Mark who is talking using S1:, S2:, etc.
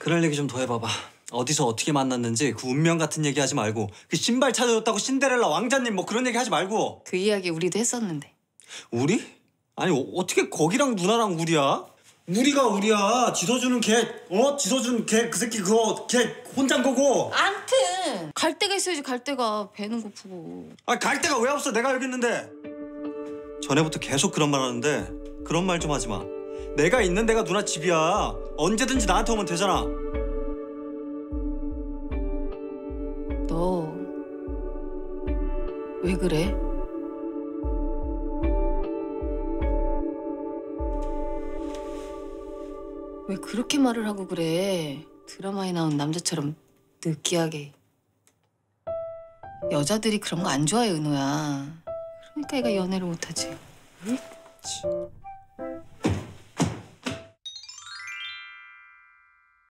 S1: 그럴 얘기 좀 더 해봐봐. 어디서 어떻게 만났는지 그 운명 같은 얘기 하지 말고 그 신발 찾아줬다고 신데렐라 왕자님 뭐 그런 얘기 하지 말고.
S2: 그 이야기 우리도 했었는데.
S1: 우리? 아니 어떻게 거기랑 누나랑 우리야? 우리가 우리야. 지서준은 걔 지서준 걔 그 새끼 그거 걔 혼자인 거고.
S2: 암튼 갈 데가 있어야지. 갈 데가 배는 고프고.
S1: 아 갈 데가 왜 없어? 내가 여기 있는데. 전에부터 계속 그런 말 하는데 그런 말 좀 하지 마. 내가 있는 데가 누나 집이야. 언제든지 나한테 오면 되잖아.
S2: 너 왜 그래? 왜 그렇게 말을 하고 그래? 드라마에 나온 남자처럼 느끼하게. 여자들이 그런 거 안 좋아해, 은호야. 그러니까 얘가 연애를 못하지.
S1: 치.